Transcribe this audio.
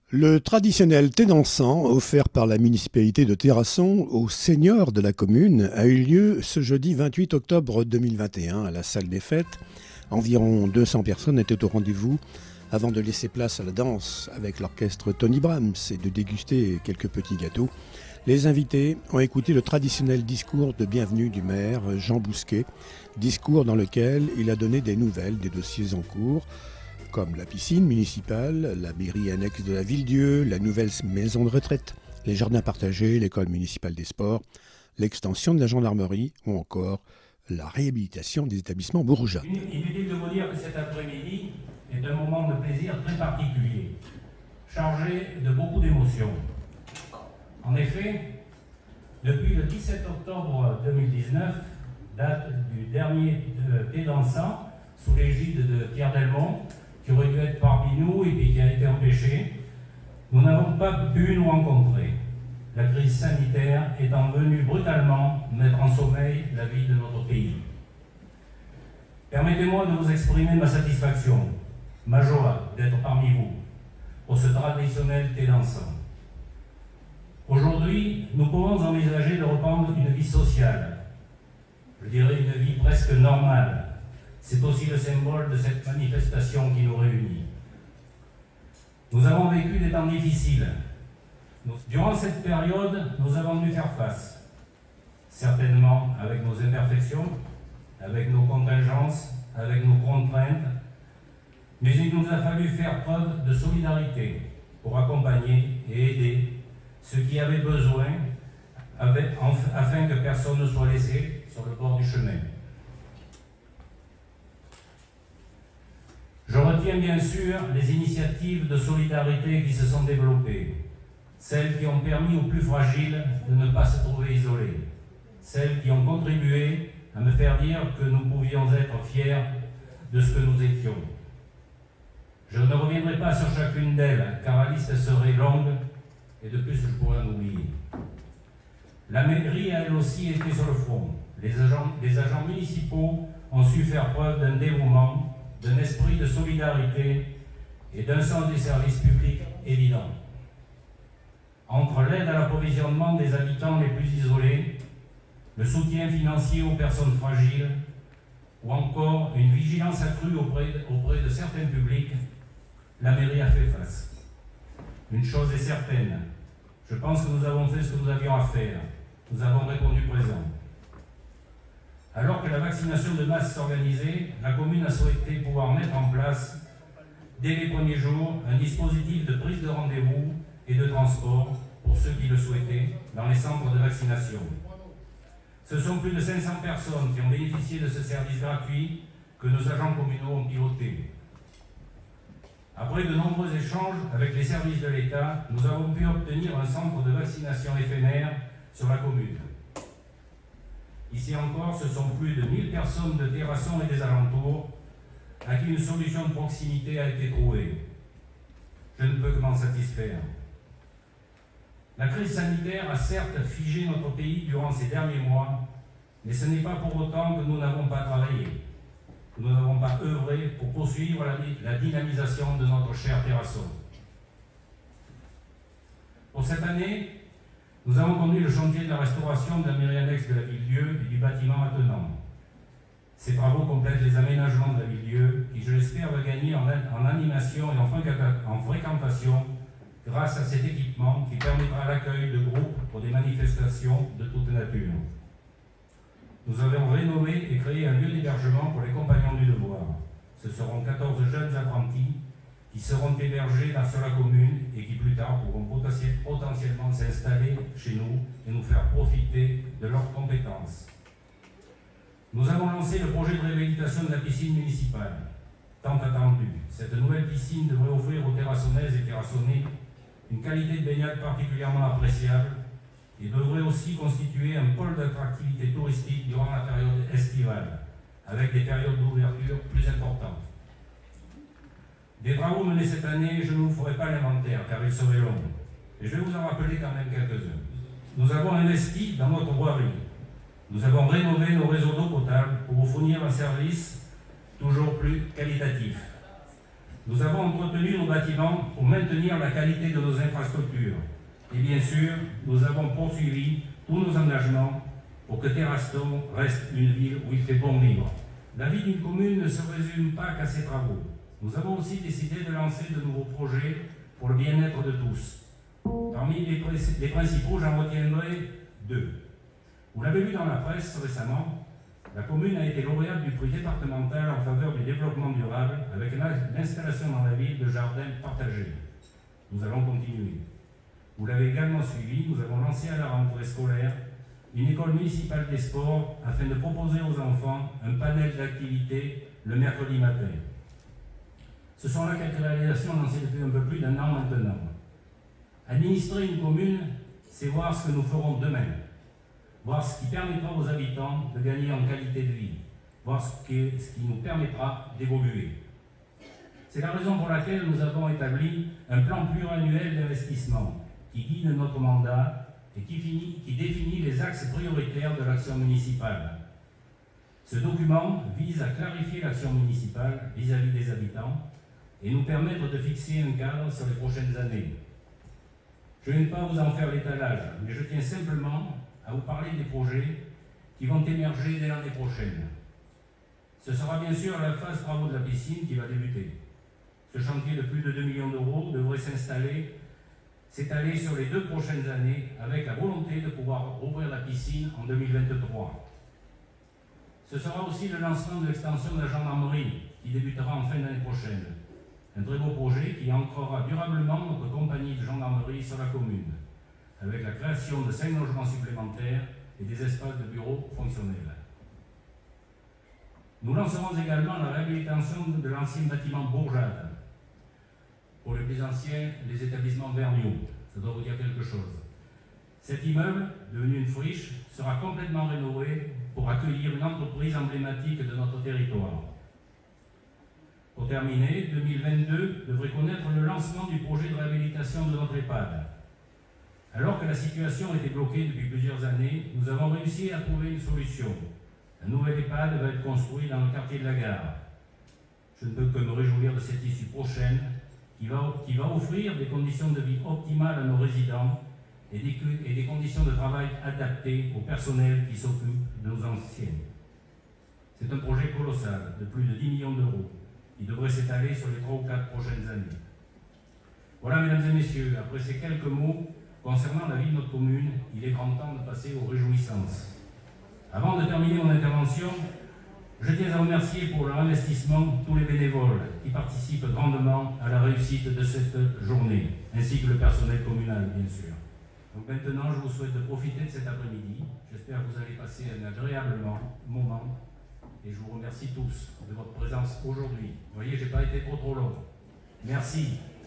Le traditionnel thé dansant, offert par la municipalité de Terrasson aux seniors de la commune, a eu lieu ce jeudi 28 octobre 2021 à la salle des fêtes. Environ 200 personnes étaient au rendez-vous avant de laisser place à la danse avec l'orchestre Tony Brahms et de déguster quelques petits gâteaux. Les invités ont écouté le traditionnel discours de bienvenue du maire Jean Bousquet, discours dans lequel il a donné des nouvelles des dossiers en cours, comme la piscine municipale, la mairie annexe de la Ville-Dieu, la nouvelle maison de retraite, les jardins partagés, l'école municipale des sports, l'extension de la gendarmerie ou encore la réhabilitation des établissements bourgeois. Inutile de vous dire que cet après-midi est un moment de plaisir très particulier, chargé de beaucoup d'émotions. En effet, depuis le 17 octobre 2019, date du dernier thé dansant, sous l'égide de Pierre Delmont, qui aurait dû être parmi nous et puis qui a été empêché, nous n'avons pas pu nous rencontrer. La crise sanitaire étant venue brutalement mettre en sommeil la vie de notre pays. Permettez-moi de vous exprimer ma satisfaction, ma joie d'être parmi vous pour ce traditionnel thé dansant. Aujourd'hui, nous pouvons envisager de reprendre une vie sociale, je dirais une vie presque normale. C'est aussi le symbole de cette manifestation qui nous réunit. Nous avons vécu des temps difficiles. Durant cette période, nous avons dû faire face, certainement avec nos imperfections, avec nos contingences, avec nos contraintes, mais il nous a fallu faire preuve de solidarité pour accompagner et aider ceux qui avaient besoin, afin que personne ne soit laissé sur le bord du chemin. Je retiens bien sûr les initiatives de solidarité qui se sont développées, celles qui ont permis aux plus fragiles de ne pas se trouver isolés, celles qui ont contribué à me faire dire que nous pouvions être fiers de ce que nous étions. Je ne reviendrai pas sur chacune d'elles, car la liste serait longue et de plus je pourrais en oublier. La mairie a elle aussi été sur le front. Les agents municipaux ont su faire preuve d'un dévouement, d'un esprit de solidarité et d'un sens des services publics évident. Entre l'aide à l'approvisionnement des habitants les plus isolés, le soutien financier aux personnes fragiles, ou encore une vigilance accrue auprès de certains publics, la mairie a fait face. Une chose est certaine, je pense que nous avons fait ce que nous avions à faire. Nous avons répondu présent. Alors que la vaccination de masse s'organisait, la commune a souhaité pouvoir mettre en place, dès les premiers jours, un dispositif de prise de rendez-vous et de transport pour ceux qui le souhaitaient dans les centres de vaccination. Ce sont plus de 500 personnes qui ont bénéficié de ce service gratuit que nos agents communaux ont piloté. Après de nombreux échanges avec les services de l'État, nous avons pu obtenir un centre de vaccination éphémère sur la commune. Ici encore, ce sont plus de 1000 personnes de Terrasson et des alentours à qui une solution de proximité a été trouvée. Je ne peux que m'en satisfaire. La crise sanitaire a certes figé notre pays durant ces derniers mois, mais ce n'est pas pour autant que nous n'avons pas travaillé, que nous n'avons pas œuvré pour poursuivre la dynamisation de notre cher Terrasson. Pour cette année, nous avons conduit le chantier de la restauration de la mairie annexe de la Ville-Dieu et du bâtiment attenant. Ces travaux complètent les aménagements de la Ville-Dieu qui, je l'espère, va gagner en animation et en fréquentation grâce à cet équipement qui permettra l'accueil de groupes pour des manifestations de toute nature. Nous avons rénové et créé un lieu d'hébergement pour les compagnons du devoir. Ce seront 14 jeunes apprentis qui seront hébergés sur la commune et qui plus tard pourront potentiellement s'installer chez nous et nous faire profiter de leurs compétences. Nous avons lancé le projet de réhabilitation de la piscine municipale, tant attendue. Cette nouvelle piscine devrait offrir aux Terrassonnaises et Terrassonnais une qualité de baignade particulièrement appréciable et devrait aussi constituer un pôle d'attractivité touristique durant la période estivale, avec des périodes d'ouverture plus importantes. Des travaux menés cette année, je ne vous ferai pas l'inventaire car il serait long, et je vais vous en rappeler quand même quelques-uns. Nous avons investi dans notre voirie. Nous avons rénové nos réseaux d'eau potable pour vous fournir un service toujours plus qualitatif. Nous avons entretenu nos bâtiments pour maintenir la qualité de nos infrastructures. Et bien sûr, nous avons poursuivi tous nos engagements pour que Terrasson reste une ville où il fait bon vivre. La vie d'une commune ne se résume pas qu'à ses travaux. Nous avons aussi décidé de lancer de nouveaux projets pour le bien-être de tous. Parmi les principaux, j'en retiendrai deux. Vous l'avez lu dans la presse récemment, la commune a été lauréate du prix départemental en faveur du développement durable avec l'installation dans la ville de jardins partagés. Nous allons continuer. Vous l'avez également suivi, nous avons lancé à la rentrée scolaire une école municipale des sports afin de proposer aux enfants un panel d'activités le mercredi matin. Ce sont là quelques réalisations lancées depuis un peu plus d'1 an maintenant. Administrer une commune, c'est voir ce que nous ferons demain, voir ce qui permettra aux habitants de gagner en qualité de vie, voir ce qui nous permettra d'évoluer. C'est la raison pour laquelle nous avons établi un plan pluriannuel d'investissement qui guide notre mandat et qui définit les axes prioritaires de l'action municipale. Ce document vise à clarifier l'action municipale vis-à-vis des habitants et nous permettre de fixer un cadre sur les prochaines années. Je ne vais pas vous en faire l'étalage, mais je tiens simplement à vous parler des projets qui vont émerger dès l'année prochaine. Ce sera bien sûr la phase travaux de la piscine qui va débuter. Ce chantier de plus de 2 millions d'euros devrait s'étaler sur les 2 prochaines années avec la volonté de pouvoir ouvrir la piscine en 2023. Ce sera aussi le lancement de l'extension de la gendarmerie qui débutera en fin d'année prochaine. Un très beau projet qui ancrera durablement notre compagnie de gendarmerie sur la commune, avec la création de 5 logements supplémentaires et des espaces de bureaux fonctionnels. Nous lancerons également la réhabilitation de l'ancien bâtiment Bourjade. Pour les plus anciens, les établissements Vergniaud, ça doit vous dire quelque chose. Cet immeuble, devenu une friche, sera complètement rénové pour accueillir une entreprise emblématique de notre territoire. Pour terminer, 2022 devrait connaître le lancement du projet de réhabilitation de notre EHPAD. Alors que la situation était bloquée depuis plusieurs années, nous avons réussi à trouver une solution. Un nouvel EHPAD va être construit dans le quartier de la Gare. Je ne peux que me réjouir de cette issue prochaine qui va offrir des conditions de vie optimales à nos résidents et des conditions de travail adaptées au personnel qui s'occupe de nos anciens. C'est un projet colossal de plus de 10 millions d'euros qui devrait s'étaler sur les 3 ou 4 prochaines années. Voilà, mesdames et messieurs, après ces quelques mots concernant la vie de notre commune, il est grand temps de passer aux réjouissances. Avant de terminer mon intervention, je tiens à remercier pour leur investissement tous les bénévoles qui participent grandement à la réussite de cette journée, ainsi que le personnel communal, bien sûr. Donc maintenant, je vous souhaite de profiter de cet après-midi. J'espère que vous allez passer un agréable moment et je vous remercie tous de votre présence aujourd'hui. Vous voyez, je n'ai pas été trop long. Merci.